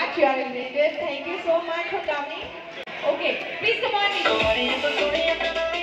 much. You are invited. Thank you so much for coming. Okay, please come on in.